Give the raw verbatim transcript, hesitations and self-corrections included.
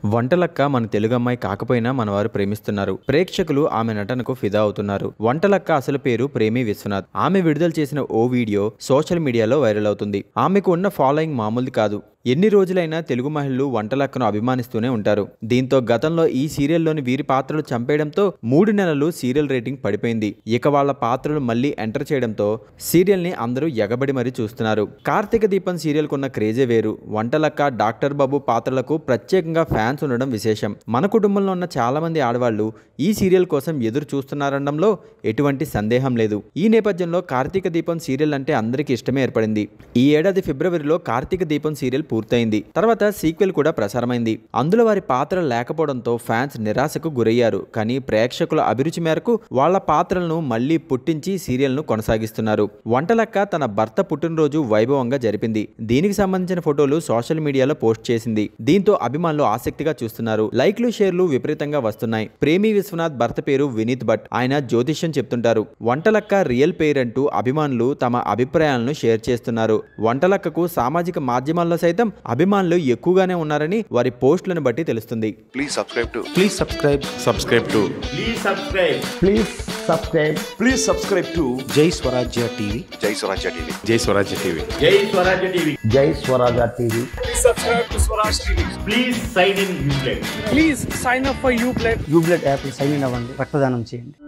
వంటలక్క మన తెలుగు అమ్మాయి కాకపోయినా మన వారు ప్రేమిస్తున్నారు. ప్రేక్షకులు ఆమె నటనకు ఫిదా అవుతున్నారు. వంటలక్క అసలు పేరు ప్రేమి విశ్వనాథ్. ఆమె విడుదల చేసిన ఓ వీడియో సోషల్ మీడియాలో వైరల్ అవుతుంది. ఆమెకు ఉన్న ఫాలోయింగ్ మామూలుది కాదు. ఎన్ని రోజులైనా తెలుగు మహిళలు వంటలక్కను అభిమానిస్తూనే ఉంటారు. దీంతో గతంలో ఈ సీరియల్లోని వీరి పాత్రలు చంపేయడంతో మూడు నెలలు సీరియల్ రేటింగ్ పడిపోయింది. ఇక వాళ్ల పాత్రలు మళ్లీ ఎంటర్ చేయడంతో సీరియల్ ని అందరూ ఎగబడి మరీ చూస్తున్నారు. కార్తీక దీపం సీరియల్ కున్న క్రేజే వేరు. వంటలక్క, డాక్టర్ బాబు పాత్రలకు ప్రత్యేకంగా ఫ్యాన్స్ ఉండడం విశేషం. మన కుటుంబంలో ఉన్న చాలా మంది ఆడవాళ్లు ఈ సీరియల్ కోసం ఎదురు చూస్తున్నారనడంలో ఎటువంటి సందేహం లేదు. ఈ నేపథ్యంలో కార్తీక దీపం సీరియల్ అంటే అందరికీ ఇష్టమే ఏర్పడింది. ఈ ఏడాది ఫిబ్రవరిలో కార్తీక దీపం సీరియల్ పూర్తయింది. తర్వాత సీక్వెల్ కూడా ప్రసారమైంది. అందులో వారి పాత్ర లేకపోవడంతో ఫ్యాన్స్ నిరాశకు గురయ్యారు. కానీ ప్రేక్షకుల అభిరుచి మేరకు వాళ్ల పాత్రలను మళ్లీ పుట్టించి సీరియల్ ను కొనసాగిస్తున్నారు. వంటలక్క తన భర్త పుట్టినరోజు వైభవంగా జరిపింది. దీనికి సంబంధించిన ఫోటోలు సోషల్ మీడియాలో పోస్ట్ చేసింది. దీంతో అభిమానులు ఆసక్తిగా చూస్తున్నారు. లైక్లు, షేర్లు విపరీతంగా వస్తున్నాయి. ప్రేమి విశ్వనాథ్ భర్త పేరు వినీత్ భట్. ఆయన జ్యోతిష్యం చెప్తుంటారు. వంటలక్క రియల్ పేరు అంటూ అభిమానులు తమ అభిప్రాయాలను షేర్ చేస్తున్నారు. వంటలక్కకు సామాజిక మాధ్యమాల్లో సైతం అభిమానులు ఎక్కువగానే ఉన్నారని వారి పోస్టులను బట్టి తెలుస్తుంది. Please subscribe to please subscribe subscribe to please subscribe please subscribe please subscribe to Jai Swarajya TV Jai Swarajya TV Jai Swarajya TV Jai Swarajya TV Jai Swarajya TV please subscribe to Swarajya TV please sign in Yublet please sign up for Yublet Yublet app sign in అవ్వండి, రక్తదానం చేయండి.